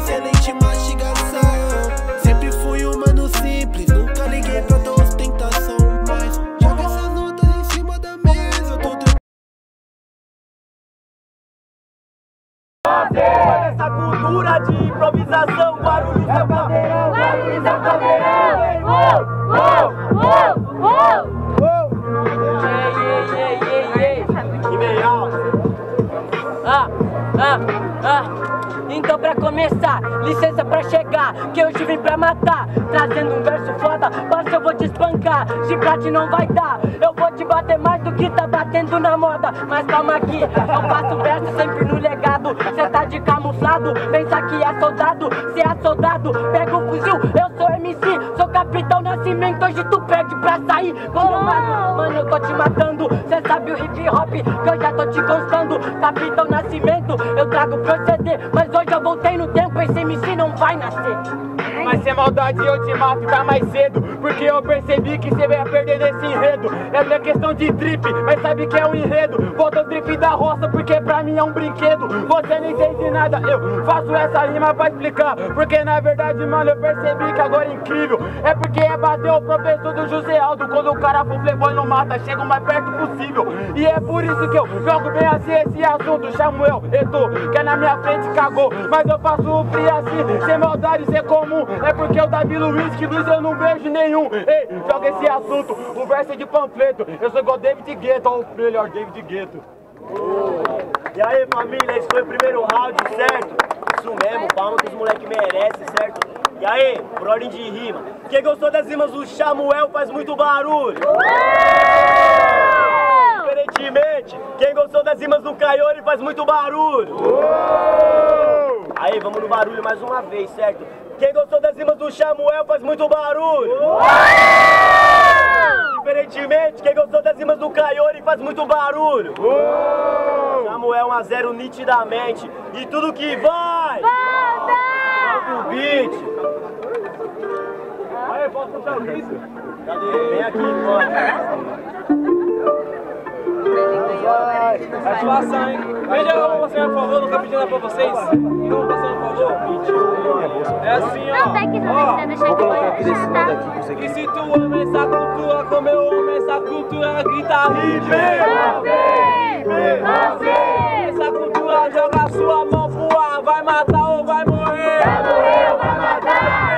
excelente mastigação. Sempre fui um mano simples, nunca liguei pra tua ostentação. Mas joga essas notas em cima da mesa, eu tô essa cultura de improvisação, Guarulhos é o caveirão, Guarulhos é o caveirão. Que legal. Então pra começar, licença pra chegar, que hoje vim pra matar. Trazendo um verso foda, parça eu vou te espancar. Se pra ti não vai dar, eu vou te bater mais do que tá batendo na moda. Mas calma aqui, eu faço verso sempre no legado. Cê tá de camuflado, pensa que é soldado. Cê é soldado, pega o fuzil, eu sou MC. Sou Capitão Nascimento, hoje tu perde pra sair. Quando eu mato, mano eu tô te matando. Cê sabe o hip hop, que eu já tô te constando. Capitão Nascimento, eu trago proceder. Mas hoje eu voltei no tempo, esse MC não vai nascer. Mas sem maldade eu te mato tá mais cedo, porque eu percebi que você vai perder nesse enredo. É minha questão de drip, mas sabe que é um enredo. Volta o drip da roça, porque pra mim é um brinquedo. Você não entende nada, eu faço essa rima pra explicar. Porque na verdade, mano, eu percebi que agora é incrível. É porque é bater o professor do José Aldo. Quando o cara for playboy não mata, chega o mais perto possível. E é por isso que eu jogo bem assim esse assunto. Samuel, Eto, que é na minha frente cagou. Mas eu faço o free assim, sem maldade, sem comum. É porque o Davi Luiz, que Luiz eu não vejo nenhum. Ei, joga esse assunto, o verso é de panfleto. Eu sou igual David Guetta, ou o melhor David Guetta. E aí família, esse foi o primeiro round, certo? Isso mesmo, palma que os moleques merecem, certo? E aí, por ordem de rima, quem gostou das rimas do Samuel faz muito barulho. Diferentemente, quem gostou das rimas do Caione faz muito barulho. Aí, vamos no barulho mais uma vez, certo? Quem gostou das rimas do Samuel faz muito barulho. Diferentemente, quem gostou das rimas do Caione faz muito barulho. Samuel 1-0 nitidamente. E tudo que vai! Solta o beat! Aí, posso puxar o beat? Cadê? Vem aqui, pode. É situação, hein? Veja, eu vou passar, por favor, nunca pedi nada pra vocês. Então, vou passar, por favor. É assim, ó. Não tem que não deixar de olhar. E se tu ama essa cultura, como eu amo essa cultura, grita hip. Essa cultura joga sua mão pro ar, vai matar ou vai morrer. Vai morrer ou vai matar.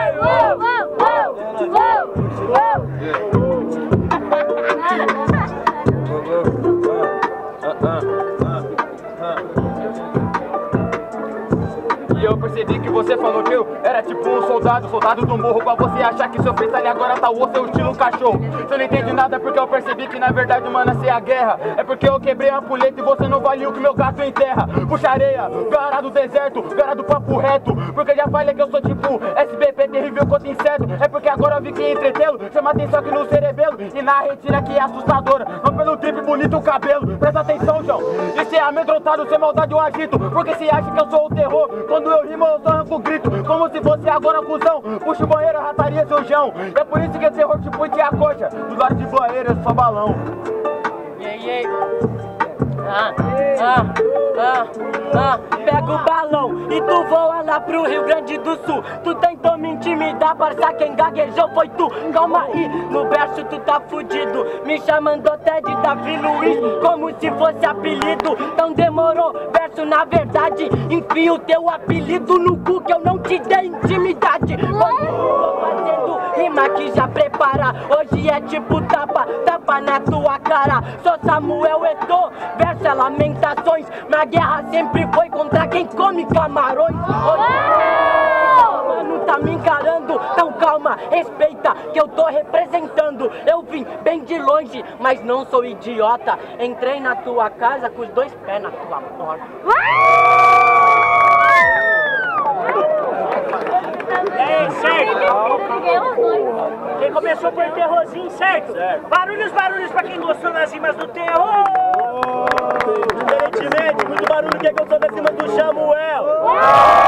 E eu percebi que você falou que eu era tipo um soldado do morro. Pra você achar que seu freestyle agora tá o seu estilo cachorro. Você não entende nada porque eu percebi que na verdade, mano, essa é a guerra. É porque eu quebrei a ampulheta e você não valeu que meu gato enterra. Puxa areia, gara do deserto, gara do papo reto. Porque já falei que eu sou tipo SBP terrível contra inseto. É porque agora eu vi que entretê-lo chama atenção aqui no cerebelo. E na retira que é assustadora, não pelo trip bonito o cabelo. Presta atenção, João, e se é amedrontado, sem maldade eu agito. Porque se acha que eu sou o terror, quando eu rimo eu só arranco o grito. Como se fosse agora cuzão, puxa o banheiro, rataria seu jão. É por isso que esse terror te puxa a coxa. Do lado de banheiro eu sou balão. Pega o balão e tu voa lá pro Rio Grande do Sul. Tu tentou me intimidar, parça, quem gaguejou foi tu. Calma aí, no verso tu tá fudido, me chamando até de Davi Luiz, como se fosse apelido. Então demorou, verso na verdade, enfia o teu apelido no cu que eu não te dei intimidade. Tô fazendo rima que já prepara, hoje é tipo tapa, tapa na tua cara. Sou Samuel Eto, verso é lamentações, na guerra sempre foi contra quem come camarões. Mano, tá me encarando, então calma, respeita que eu tô representando. Eu vim bem de longe, mas não sou idiota. Entrei na tua casa com os dois pés na tua porta. É, certo. Quem começou foi o terrorzinho, certo? Barulhos pra quem gostou das rimas do terror. Diferentemente, muito barulho quem gostou das rimas do Samuel.